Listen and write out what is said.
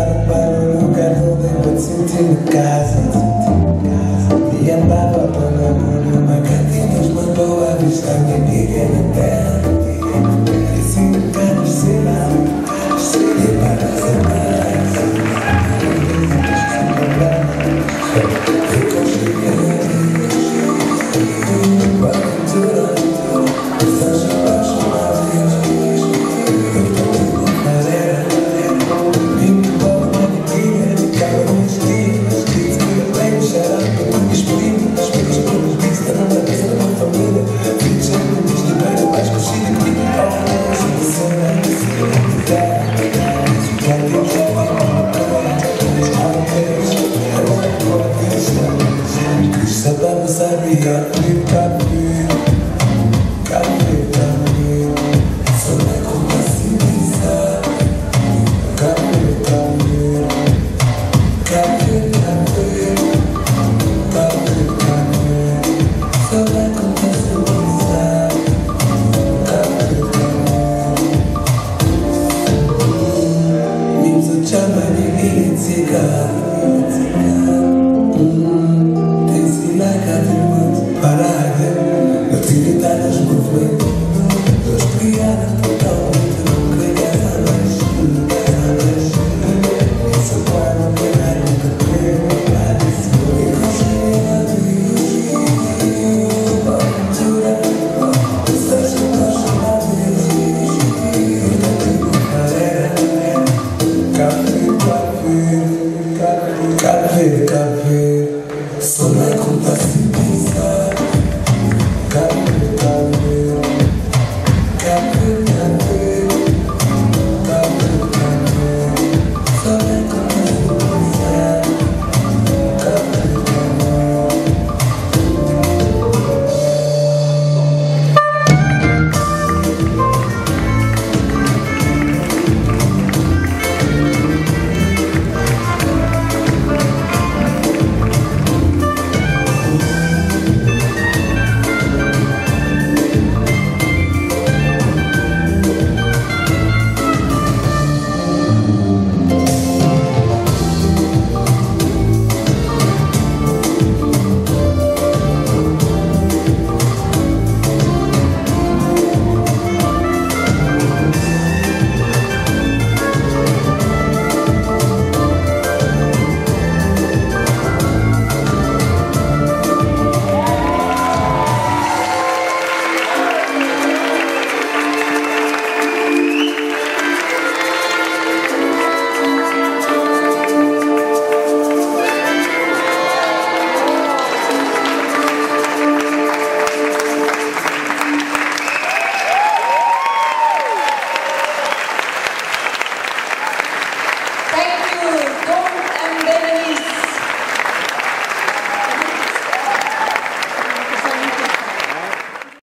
palo, nunca roubei, vou te sentir na casa. E andava pela rua, uma cantina mandou avisar que ninguém na terra. E assim não quero ser lá, e para ser mais. Ficou chegando, uma aventura, estás abaixo de uma vez. Eu estou na madeira, vim embora uma neguinha, cada uns dias, diz que eu tenho xarope, explodindo, espelhos pelos bits, da nova mesa da minha família, filhos sempre me desligaram, mais conhecido que me oh, se você não precisa identificar, já que eu já vi uma coisa, uma vez, agora vou acreditar, que sabemos saber, eu cabelo, cabelo, só não é como assim pensar, cabelo, cabelo, só não é como assim pensar, cabelo, me chama de cigarro.